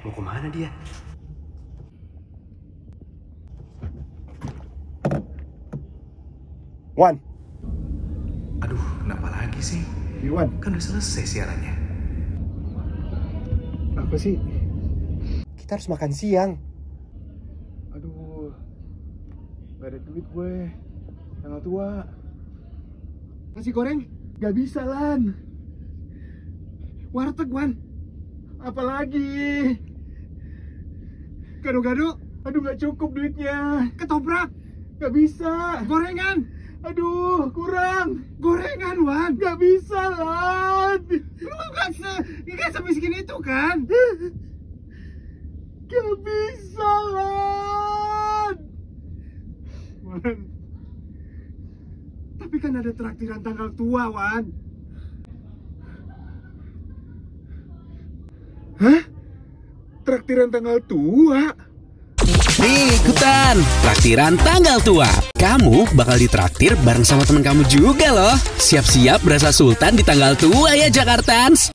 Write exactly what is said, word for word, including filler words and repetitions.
mau kemana dia? Wan. Aduh, kenapa lagi sih? Iwan. Kan udah selesai siarannya. Apa sih? Kita harus makan siang. Aduh, gak ada duit gue. Tanggal tua. Nasi goreng? Gak bisa, Lan. Warteg, Wan. Apalagi? Gado-gado? Aduh, gak cukup duitnya. Ketoprak? Gak bisa. Gorengan? Aduh, kurang. Gorengan, Wan. Gak bisa, Lan. Lu gak, se gak semiskin itu, kan? Gak bisa, Lan. Wan. Tapi kan ada traktiran tanggal tua, Wan. Hah? Traktiran tanggal tua? Nih, ikutan traktiran tanggal tua. Kamu bakal ditraktir bareng sama temen kamu juga loh. Siap-siap berasa sultan di tanggal tua ya, Jakartans.